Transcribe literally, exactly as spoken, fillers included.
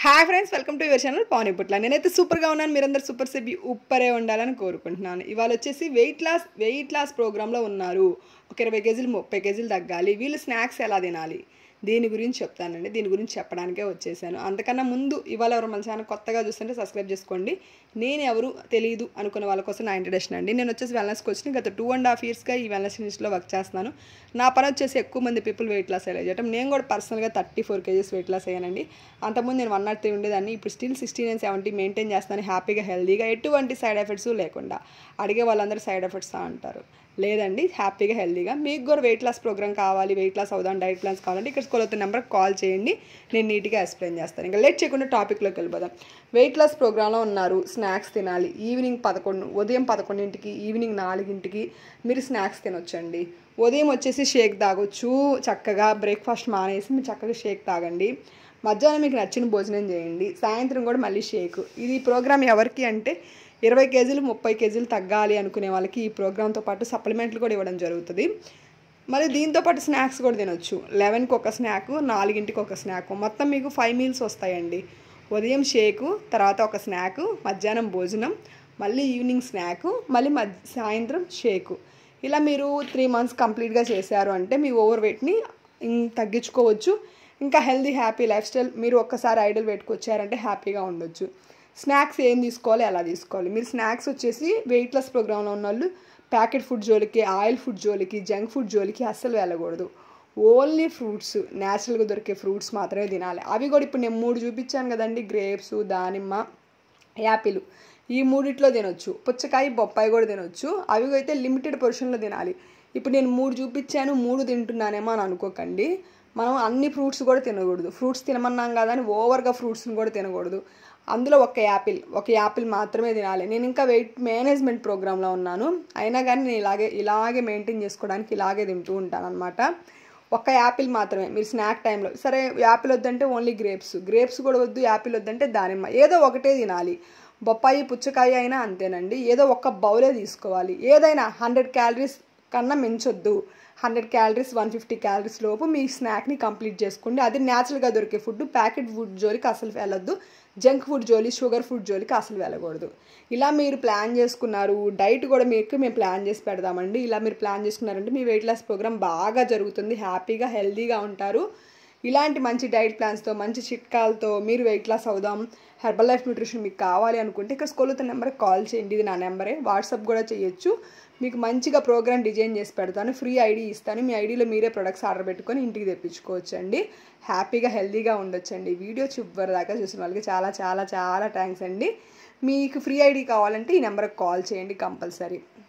Hi friends, welcome to your channel Pani Putla. నేనైతే సూపర్గా ఉన్నాను. మీరందరూ సూపర్ సెబి ఉప్పరే ఉండాలని కోరుకుంటున్నాను. ఇవాళ వచ్చేసి వెయిట్ లాస్ వెయిట్ లాస్ ప్రోగ్రాంలో ఉన్నారు. ఒక ఇరవై కేజీలు ముప్పై కేజీలు తగ్గాలి. వీళ్ళు స్నాక్స్ ఎలా తినాలి దీని గురించి చెప్తానండి. దీని గురించి చెప్పడానికే వచ్చేసాను. అంతకన్నా ముందు ఇవాళ ఎవరు మన ఛానల్ కొత్తగా చూస్తుంటే సబ్స్క్రైబ్ చేసుకోండి. నేను ఎవరు తెలియదు అనుకున్న వాళ్ళ కోసం నా ఇంట్రడక్షన్ అండి. నేను వచ్చేసి వెల్నెస్ కోచ్ని గత టూ అండ్ హాఫ్ ఇయర్స్గా ఈ వెల్నెస్ ఇండస్ట్రీలో వర్క్ చేస్తున్నాను. నా పని వచ్చేసి ఎక్కువ మంది పీపుల్ వెయిట్ లాస్ అయ్యే చేయటం. నేను కూడా పర్సనల్గా thirty four KGs weight loss అయ్యానండి. అంతకుముందు నేను వన్ నాట్ త్రీ ఉండేదాన్ని. ఇప్పుడు still sixty nine seventy maintain చేస్తాను, హ్యాపీగా హెల్దీగా, ఎటువంటి సైడ్ ఎఫెక్ట్స్ లేకుండా. అడిగే వాళ్ళందరూ సైడ్ ఎఫెక్ట్స్ అంటారు, లేదండి, హ్యాపీగా హెల్దీగా. మీకు కూడా వెయిట్ లాస్ ప్రోగ్రామ్ కావాలి, వెయిట్ లాస్ అవుదాం, డైట్ ప్లాన్స్ కావాలంటే ఇక్కడ స్కూల్ అవుతున్న నెంబర్కి కాల్ చేయండి. నేను నీట్గా ఎక్స్ప్లెయిన్ చేస్తాను. ఇంకా లేట్ చేయకుండా టాపిక్లోకి వెళ్ళిపోదాం. వెయిట్ లాస్ ప్రోగ్రాంలో ఉన్నారు. స్నాక్స్ తినాలి. ఈవినింగ్ పదకొండు ఉదయం పదకొండింటికి ఈవినింగ్ నాలుగింటికి మీరు స్నాక్స్ తినొచ్చండి. ఉదయం వచ్చేసి షేక్ తాగొచ్చు. చక్కగా బ్రేక్ఫాస్ట్ మానేసి మీరు చక్కగా షేక్ తాగండి. మధ్యాహ్నం మీకు నచ్చిన భోజనం చేయండి. సాయంత్రం కూడా మళ్ళీ షేక్. ఇది ప్రోగ్రామ్ ఎవరికి అంటే ఇరవై కేజీలు ముప్పై కేజీలు తగ్గాలి అనుకునే వాళ్ళకి ఈ ప్రోగ్రామ్తో పాటు సప్లిమెంట్లు కూడా ఇవ్వడం జరుగుతుంది. మరి దీంతోపాటు స్నాక్స్ కూడా తినొచ్చు. లెవెన్కి ఒక స్నాక్, నాలుగింటికి ఒక స్నాక్, మొత్తం మీకు ఫైవ్ మీల్స్ వస్తాయండి. ఉదయం షేకు, తర్వాత ఒక స్నాకు, మధ్యాహ్నం భోజనం, మళ్ళీ ఈవినింగ్ స్నాకు, మళ్ళీ మధ్య సాయంత్రం షేకు. ఇలా మీరు త్రీ మంత్స్ కంప్లీట్గా చేశారు అంటే మీ ఓవర్ వెయిట్ని తగ్గించుకోవచ్చు. ఇంకా హెల్దీ హ్యాపీ లైఫ్ స్టైల్ మీరు ఒక్కసారి ఐడల్ పెట్టుకొచ్చారంటే హ్యాపీగా ఉండొచ్చు. స్నాక్స్ ఏం తీసుకోవాలి, ఎలా తీసుకోవాలి? మీరు స్నాక్స్ వచ్చేసి వెయిట్ లాస్ ప్రోగ్రాంలో ఉన్న వాళ్ళు ప్యాకెట్ ఫుడ్ జోలికి, ఆయిల్ ఫుడ్ జోలికి, జంక్ ఫుడ్ జోలికి అస్సలు వెళ్ళకూడదు. ఓన్లీ ఫ్రూట్స్, న్యాచురల్గా దొరికే ఫ్రూట్స్ మాత్రమే తినాలి. అవి కూడా ఇప్పుడు నేను మూడు చూపించాను కదండి, గ్రేప్స్, దానిమ్మ, యాపిల్, ఈ మూడిట్లో తినొచ్చు. పుచ్చకాయ, బొప్పాయి కూడా తినొచ్చు. అవి అయితే లిమిటెడ్ పొజిషన్లో తినాలి. ఇప్పుడు నేను మూడు చూపించాను, మూడు తింటున్నానేమో అని అనుకోకండి. మనం అన్ని ఫ్రూట్స్ కూడా తినకూడదు. ఫ్రూట్స్ తినమన్నాం కదా అని ఓవర్గా ఫ్రూట్స్ని కూడా తినకూడదు. అందులో ఒక యాపిల్ ఒక యాపిల్ మాత్రమే తినాలి. నేను ఇంకా వెయిట్ మేనేజ్మెంట్ ప్రోగ్రాంలో ఉన్నాను, అయినా కానీ నేను ఇలాగే ఇలాగే మెయింటైన్ చేసుకోవడానికి ఇలాగే తింటూ ఉంటాను అనమాట. ఒక యాపిల్ మాత్రమే మీరు స్నాక్ టైంలో. సరే యాపిల్ వద్దంటే ఓన్లీ గ్రేప్స్, గ్రేప్స్ కూడా వద్దు, యాపిల్ వద్దంటే దానిమ్మ, ఏదో ఒకటే తినాలి. బొప్పాయి, పుచ్చకాయ అయినా అంతేనండి. ఏదో ఒక బౌలే తీసుకోవాలి. ఏదైనా హండ్రెడ్ క్యాలరీస్ కన్నా మించొద్దు. Hundred calories one fifty calories లోపు మీ స్నాక్ని కంప్లీట్ చేసుకోండి. అది న్యాచురల్గా దొరికే ఫుడ్. ప్యాకెట్ ఫుడ్ జోలికి అసలు వెళ్ళొద్దు. జంక్ ఫుడ్ జోలి, షుగర్ ఫుడ్ జోలికి అసలు వెళ్ళకూడదు. ఇలా మీరు ప్లాన్ చేసుకున్నారు. డైట్ కూడా మీకు మేము ప్లాన్ చేసి పెడదామండి. ఇలా మీరు ప్లాన్ చేసుకున్నారంటే మీ వెయిట్ లాస్ ప్రోగ్రామ్ బాగా జరుగుతుంది. హ్యాపీగా హెల్తీగా ఉంటారు. ఇలాంటి మంచి డైట్ ప్లాన్స్తో, మంచి చిట్కాలతో మీరు వెయిట్ లాస్ అవుదాం, హెర్బల్ లైఫ్ న్యూట్రిషన్ మీకు కావాలి అనుకుంటే ఇక్కడ స్కూల్ అవుతున్న నెంబర్కి కాల్ చేయండి. ఇది నా నెంబరే. వాట్సాప్ కూడా చేయొచ్చు. మీకు మంచిగా ప్రోగ్రామ్ డిజైన్ చేసి పెడతాను. ఫ్రీ ఐడి ఇస్తాను. మీ ఐడిలో మీరే ప్రొడక్ట్స్ ఆర్డర్ పెట్టుకొని ఇంటికి తెప్పించుకోవచ్చు అండి. హ్యాపీగా హెల్తీగా ఉండొచ్చండి. వీడియో చివరి దాకా చూసిన వాళ్ళకి చాలా చాలా చాలా థ్యాంక్స్ అండి. మీకు ఫ్రీ ఐడి కావాలంటే ఈ నెంబర్కి కాల్ చేయండి కంపల్సరీ.